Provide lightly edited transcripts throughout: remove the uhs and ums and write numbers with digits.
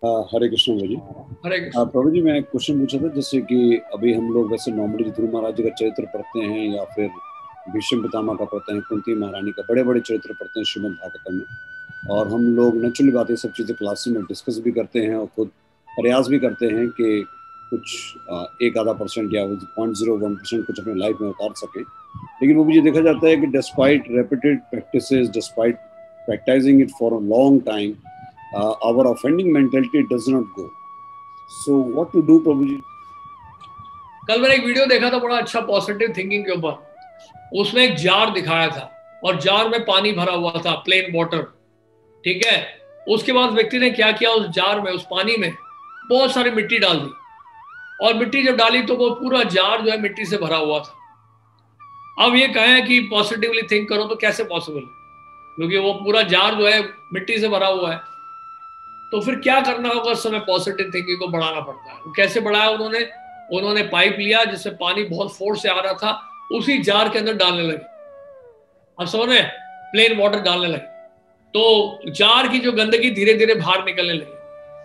हरे कृष्ण भाई जी। हरे कृष्ण। प्रभु जी, मैं एक क्वेश्चन पूछा था, जैसे कि अभी हम लोग वैसे नॉर्मली ध्रुव महाराज जी का चरित्र पढ़ते हैं या फिर भीष्म पितामह का पढ़ते हैं, कुंती महारानी का, बड़े बड़े चरित्र पढ़ते हैं श्रीमद् भागवतम में। और हम लोग नेचुरली बात ये सब चीज़ें क्लास में डिस्कस भी करते हैं और खुद प्रयास भी करते हैं कि कुछ एक आधा परसेंट या 0.01% कुछ अपने लाइफ में उतार सके। लेकिन वो भी ये देखा जाता है कि despite repeated practices, despite practising it for a long time, our offending mentality does not go. So what to do, Prabhu ji? कल मैंने एक वीडियो देखा था बड़ा अच्छा पॉजिटिव थिंकिंग के ऊपर। उसमें एक जार दिखाया था और जार में पानी भरा हुआ था, प्लेन वाटर। ठीक है। उसके बाद व्यक्ति ने क्या किया, उस जार में, उस पानी में बहुत सारी मिट्टी डाल दी और मिट्टी जब डाली तो वो पूरा जार जो है मिट्टी से भरा हुआ था। अब ये कहें कि पॉजिटिवली थिंक करो तो कैसे पॉसिबल है, क्योंकि वो पूरा जार जो है मिट्टी से भरा हुआ है। तो फिर क्या करना होगा उस समय? पॉजिटिव थिंकिंग को बढ़ाना पड़ता है। कैसे बढ़ाया उन्होंने पाइप लिया जिससे पानी बहुत फोर्स से आ रहा था, उसी जार के अंदर डालने लगे। अब समझ रहे, प्लेन वाटर डालने लगे तो जार की जो गंदगी धीरे धीरे बाहर निकलने लगी,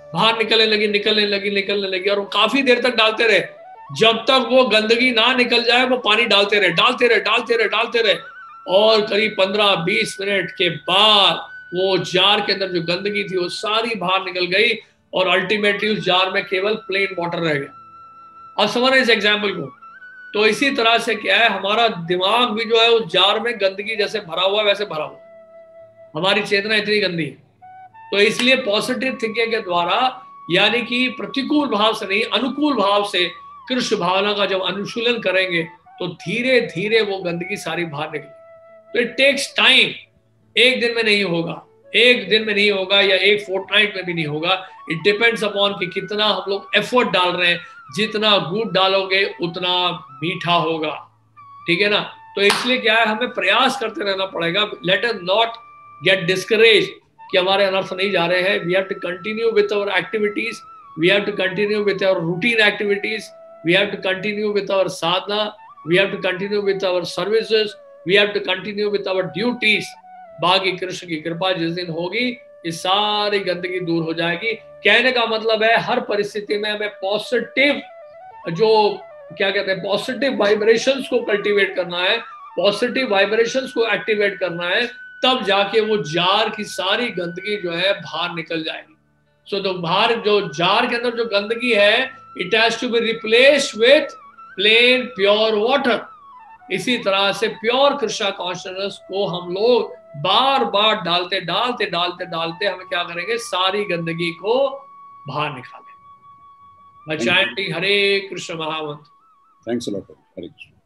निकलने लगी और काफी देर तक डालते रहे, जब तक वो गंदगी ना निकल जाए वो पानी डालते रहे। और करीब 15-20 मिनट के बाद वो जार के अंदर जो गंदगी थी वो सारी बाहर निकल गई और अल्टीमेटली उस जार में केवल प्लेन वाटर रह गया। अब समझ रहे इस एग्जाम्पल को? तो इसी तरह से क्या है, हमारा दिमाग भी जो है उस जार में गंदगी जैसे भरा हुआ वैसे भरा हुआ, हमारी चेतना इतनी गंदी है। तो इसलिए पॉजिटिव थिंकिंग के द्वारा, यानी कि प्रतिकूल भाव से नहीं, अनुकूल भाव से कृष्ण भावना का जब अनुशीलन करेंगे तो धीरे धीरे वो गंदगी सारी बाहर निकलेगी। तो इट टेक्स टाइम। एक दिन में नहीं होगा या एक फोर्टनाइट में भी नहीं होगा। इट डिपेंड्स अपॉन कि कितना हम लोग एफर्ट डाल रहे हैं। जितना गुड़ डालोगे उतना मीठा होगा, ठीक है ना? तो इसलिए क्या है, हमें प्रयास करते रहना पड़ेगा। Let us not get discourage कि हमारे अनर्थ नहीं जा रहे हैं। We have to continue with our activities, we have to continue with our routine activities, we have to continue with our sadhana, we have to continue with our services, we have to continue with our duties. बाकी कृष्ण की कृपा जिस दिन होगी ये सारी गंदगी दूर हो जाएगी। कहने का मतलब है हर परिस्थिति में हमें पॉजिटिव, जो क्या कहते हैं, पॉजिटिव वाइब्रेशंस को कल्टीवेट करना है, पॉजिटिव वाइब्रेशंस को एक्टिवेट करना है, तब जाके वो जार की सारी गंदगी जो है बाहर निकल जाएगी। सो तो बाहर जो जार के अंदर जो गंदगी है, it has to be replaced with plain pure water. इसी तरह से प्योर कृष्णा कॉन्शियसनेस को हम लोग बार बार डालते हमें क्या करेंगे, सारी गंदगी को बाहर निकालें। मैं चाहती हरे कृष्ण महामंत्र। Thanks a lot, Hare Krishna.